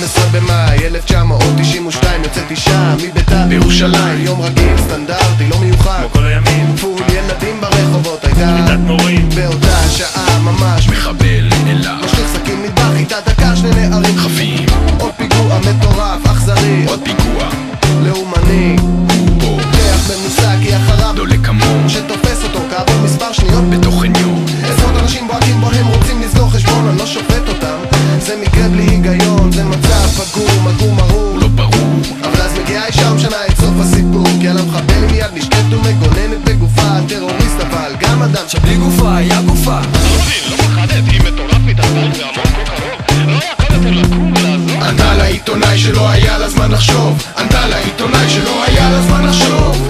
12 במאי 1992 יוצאת אישה מביתה בירושלים. יום רגיל, סטנדרטי, לא מיוחד כמו כל הימים. פול ילדים ברחובות, הייתה שביתת מורים. באותה שעה ממש מחבל נעלם, משליך סכין מטבח, איתה דקה שני נערים חפים. עוד פיגוע מטורף, אכזרי, עוד פיגוע לאומני, פותח במושג כי אחריו דולק המון שתופס אותו כעבור מספר שניות בתוך חניון. עשרות אנשים בועטים בו, הם רוצים לסגור חשבון, אני לא שופט אותם, זה מקרה בלי היגיון, זה מצב פגום, עגום, ארור, לא ברור, אבל אז מגיעה אישה משנה את סוף הסיפור, כי על המחבל עם יד נשקט ומגוננת בגופה, טרוריסט אבל גם אדם שבלי גופה היה גופה. לא מבין, לא פחדת, היא מטורף מתחתיים והמון כה קרוב, לא יכול יותר לקום ולעזור. ענתה לעיתונאי שלא היה לה זמן לחשוב, ענתה לעיתונאי שלא היה לה זמן לחשוב.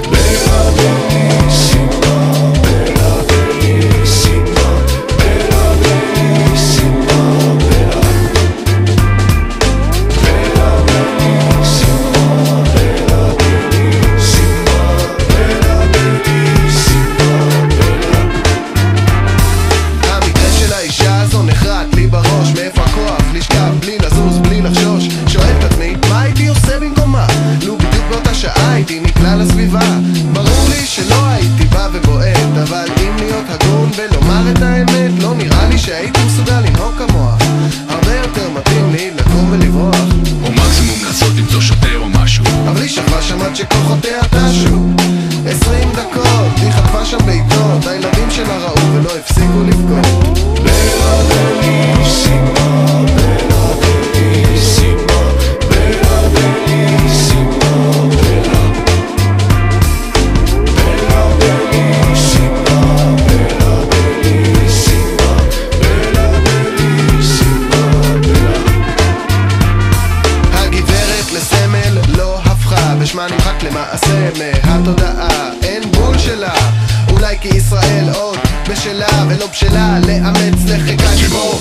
הייתי נקלע לסביבה, ברור לי שלא הייתי בא ובועט, אבל אם להיות הגון ולומר את האמת, לא נראה לי שהייתי מסוגל לנהוג כמוה. הרבה יותר מתאים לי לקום ולברוח, או מקסימום לנסות למצוא שוטר או משהו, אבל היא שכבה שם עד שכוחותיה תשו. 20 דקות, היא חטפה שם בעיטות, הילדים שלה ראו ולא הפסיקו לבכות. שמה נמחק למעשה מהתודעה, אין בול שלה, אולי כי ישראל עוד בשלה ולא בשלה לאמץ לחיקה גיבור.